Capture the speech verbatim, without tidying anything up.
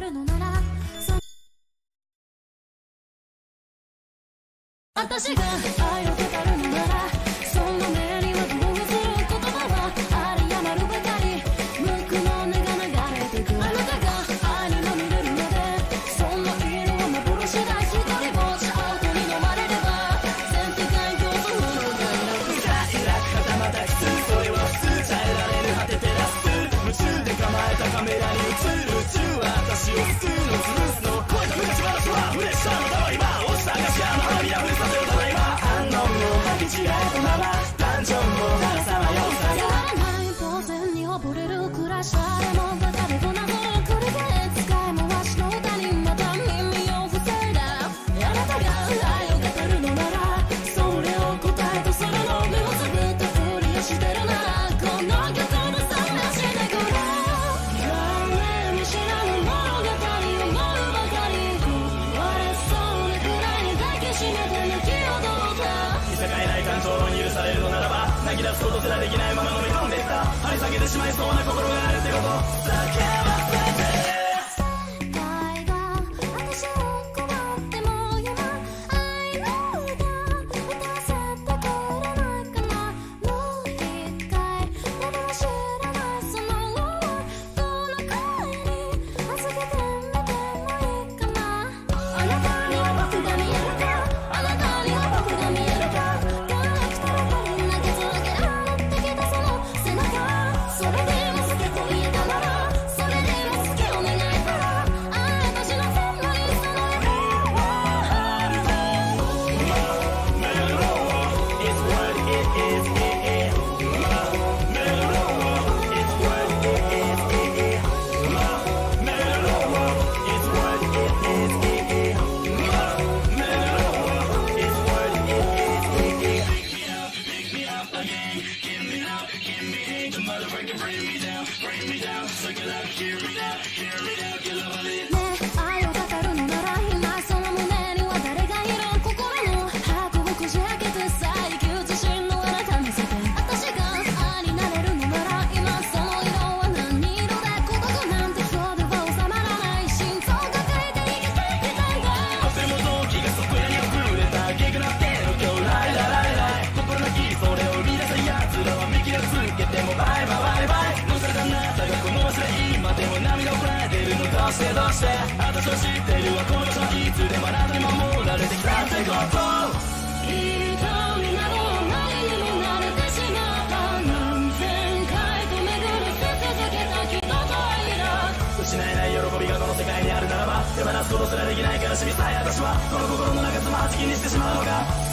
るのなら私が愛を語るのならその目にはどうする言葉はあり余るばかり無垢の根が流れてくあなたが愛にまみれるのでそんな犬は幻だ一人ぼっちアウトに飲まれれば全世界共通のが楽さイラクはたまたきつそれは普通耐えられる果て照らす夢中で構えたカメラに映る宇宙は私を救うのズルスの声の昔話はプレッシャーのたわ今落ちたガシアの花びら降りさせるただいま反応を吐き違えたままダンジョンもならさまようさやらない当然に溺れる暮らし誰もが誰となぞる繰り返使い回しの歌にまた耳を塞いだあなたが愛を語るのならそれを答えとするの目をつぶったふりをしてるならこの曲で探してくれ誰も知らぬ物語思うばかり壊れそうなくらいに抱きしめて泣き踊った見境ない感情に許されるのならば泣き出すことすらできないまま飲み込んでいった張り裂けてしまいそうな心があるってこと叫ばせて世界が私を困っても今愛の歌歌わせてくれないかなもう一回誰も知らないその想いこの声に預けてみてもいいかなあなたには僕が見えるかあなたには僕が見えるかが来たら足りなきゃ続けられてきたその背中それでも好きと言えたならそれでも好きを願えたら私のそんなにその夢は It's what it is, it is. It's what it is, it is. It's what it is, it is. It's what it is, it is. Pick me up again, give me up, give me angel, motherfucker, bring me down, bring me down, suck it up, hear me out, hear me out, get love it. ねえ愛を語るのなら今その胸には誰がいる心の箱をこじ開けて最強自信のあなた見せて私が愛になれるのなら今その色は何色で孤独なんて今日では収まらない心臓を抱えて生きていきたいがとても動機がそこやに溢れたゲグなっての今日ライラライライ心なきそれを生み出した奴らは見切れつけてもバイバイバイバイ乗せたあなたがこの忘れ今でも涙をこらえてるのどうしてどうして私は知ってるわこの場所いつでもあなたに守られてきたってこと痛みなど何にも慣れてしまった何千回と巡り捨て続けた気の愛だ失えない喜びがこの世界にあるならば手放すことすらできない悲しみさえ私はこの心の中つまはじきにしてしまうのか